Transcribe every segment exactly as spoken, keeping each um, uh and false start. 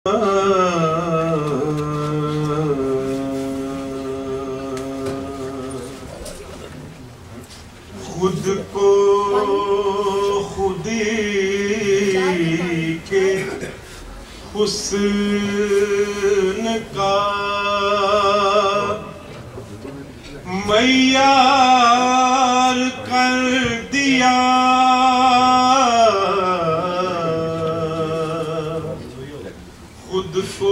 خود کو خودی کے حسن کا معیار کر دیا، خود کو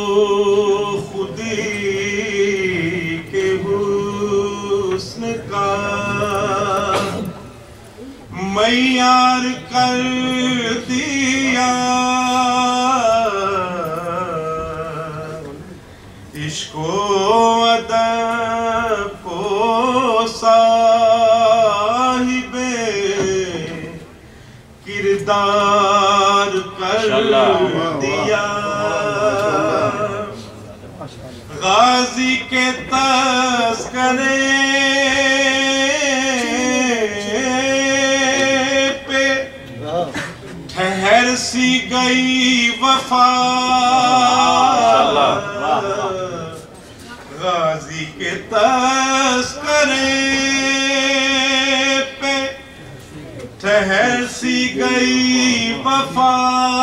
خودی کے حسن کا معیار کر دیا، عشق و ادب کو صاحب کردار کر دیا، غازی کے تذکرے پہ ٹھہر سی گئی وفا، غازی کے تذکرے پہ ٹھہر سی گئی وفا،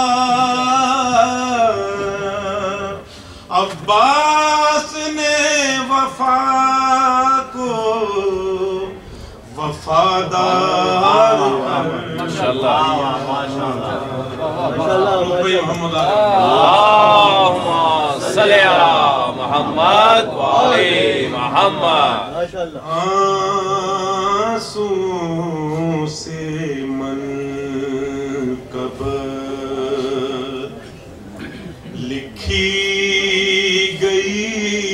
عباس نے وفا کو وفادار اللہم صلی علی محمد و آل محمد۔ آنسوں سے منکب لکھی گئی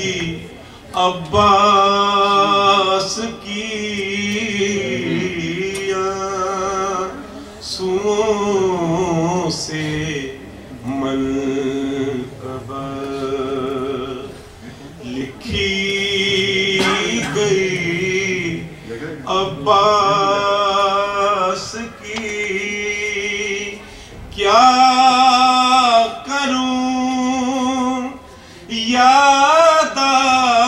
عباس کی، آنسوں سے منکب لکھی گئی عباس کی، کیا کروں یاد آ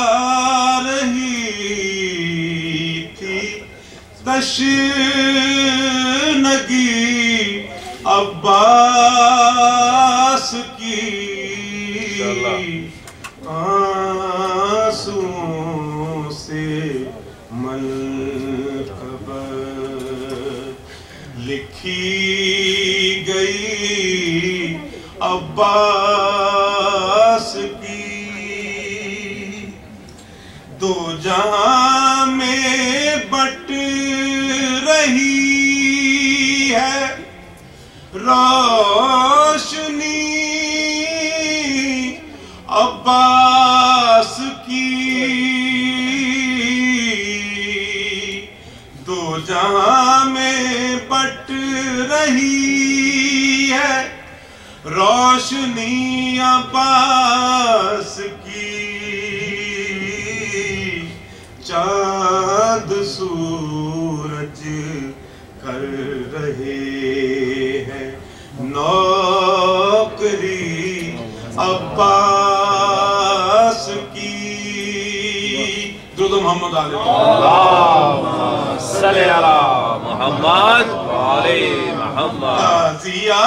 رہی تھی تشنگی عباس کی، آنسوں سے منکب لکھی گئی عباس کی، دو جہاں میں بٹ رہی ہے روشنی عباس کی، دو جہاں میں بٹ رہی ہے روشنی عباس کی، چاند سورج کر رہے ہیں نوکری عباس کی، درود محمد علیہ اللہم صلی علی محمد و آل محمد۔ تازیہ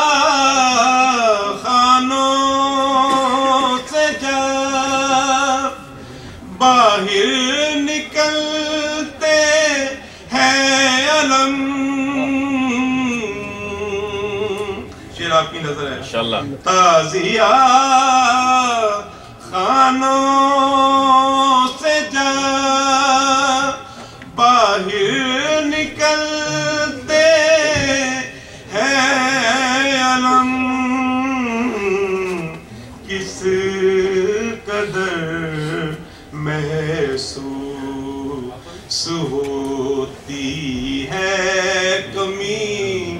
خانوں سے جب باہر نکلتے ہیں علم، شیر آپ کی نظر ہے انشاءاللہ۔ تازیہ خانوں سے جب باہر نکلتے ہیں علم، کس قدر محسوس ہوتی ہے کمی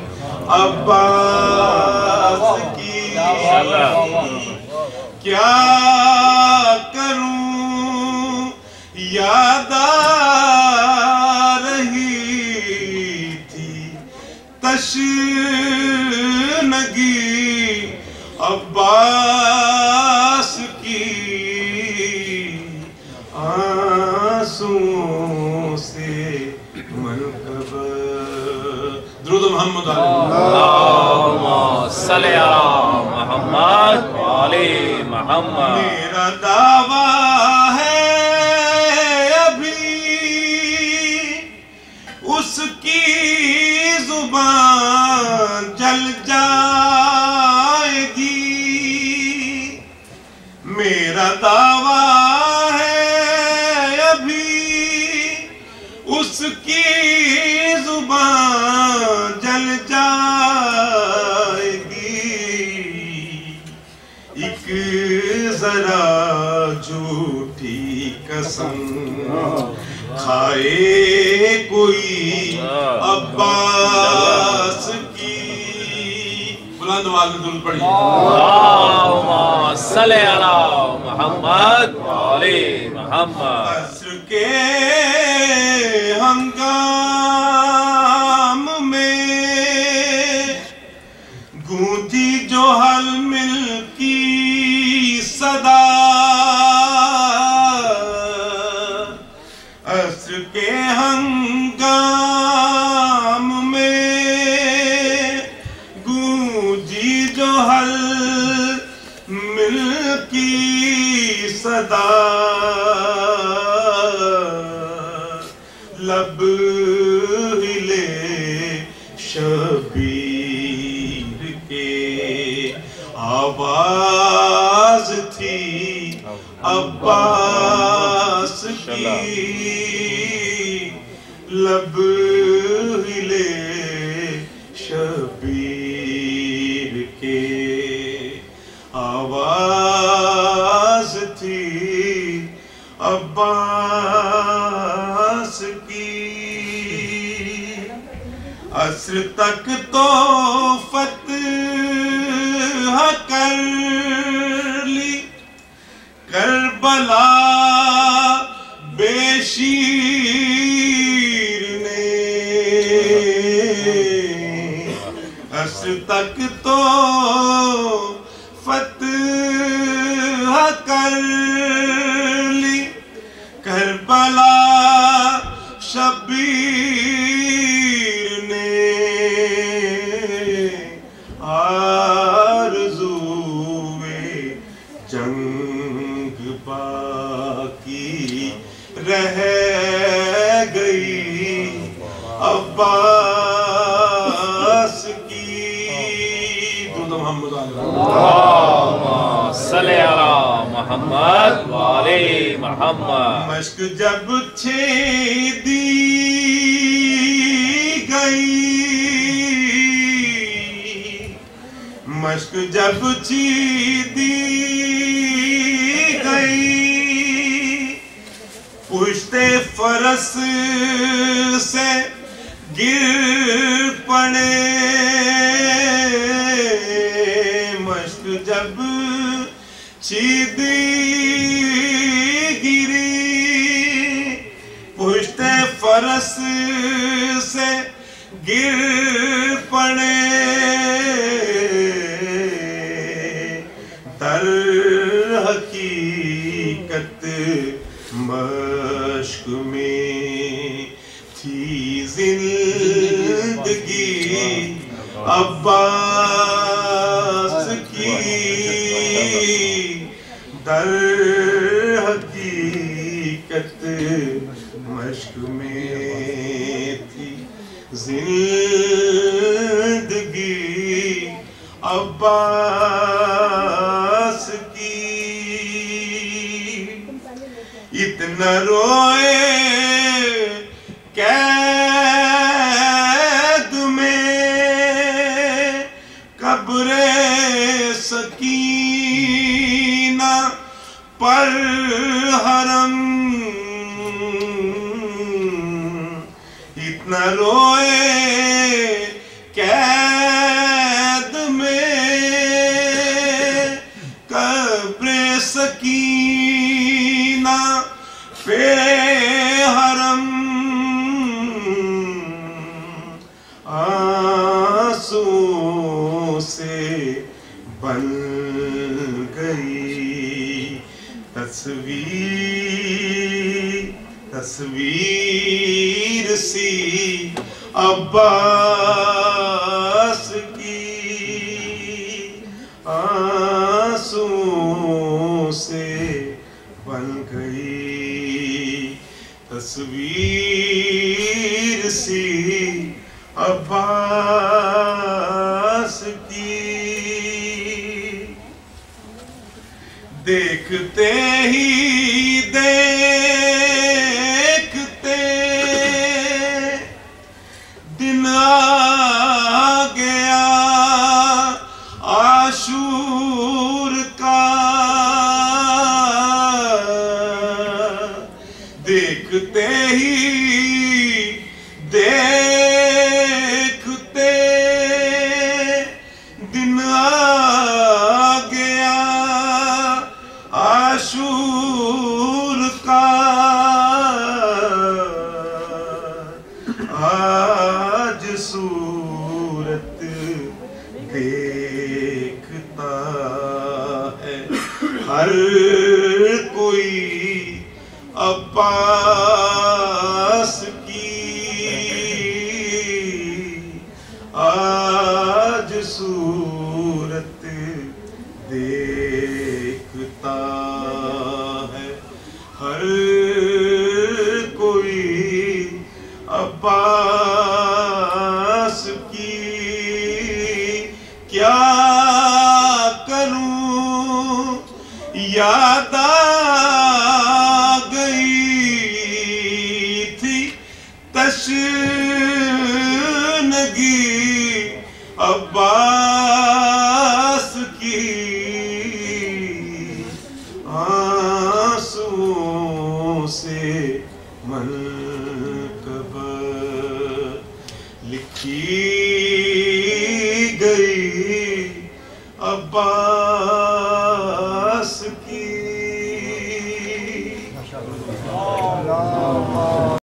عباس کی، کیا کروں یاد آ رہی تھی تشنگی عباس عباس کی آنسوں سے منقبر. درود محمد اللہم صلی علی محمد وعلی محمد. میرا دعویٰ ہے ابھی اس کی زبان جل جائے گی. میرا دعویٰ ہے ابھی اس کی زبان جل جائے گی. ایک ذرا جھوٹی قسم کھائے کوئی عباس کی. بلند آواز میں درود پڑھیے. اللہم صلی علی محمد وعلی محمد. عصر کے ہنگام میں گونجی جو حل مل کی صدا. عصر کے ہنگام میں گونجی جو حل مل کی صدا. لب ہلے شبیر کے آواز تھی عباس کی. لب ہلے شبیر کے آواز تھی عباس کی. عصر تک تو فتح کر لی کربلا بے شیر نے. عصر تک تو فتح کر لی کربلا شبیر نے. آرزوئے جنگ باقی رہ گئی عباس کی. درود محمد اللہم صلی علی محمد وعلی محمد. مشق جب چھیدی گئی مشق جب چھیدی گئی پشت فرس سے گر پڑے. مشق جب چھیدی گری پشت فرس سے گر پڑے. در حقیقت مشق میں تھی زندگی عباس کی. در حقیقت مشق میں تھی زندگی عباس کی. اتنا روئے قید میں قبر سکینہ پر حرم. اتنا روئے قید میں قبر سکینہ پہ حرم. آنسوں سے بن تصویر تصویر سی عباس کی آنسوں سے بن گئی، تصویر سی عباس کی، دیکھتے ہی دیکھتے دن آ گیا عاشور کا، دیکھتے ہی دیکھتے دن آ گیا عاشور کا، آج صورت دیکھتا ہے ہر کوئی عباس کی، آج صورت دیکھتا ہے ہر کوئی عباس کی، کیا کروں یاد آ گئی تھی تشنگی عباس کی، آنسوں سے منکب لکھی گئی عباس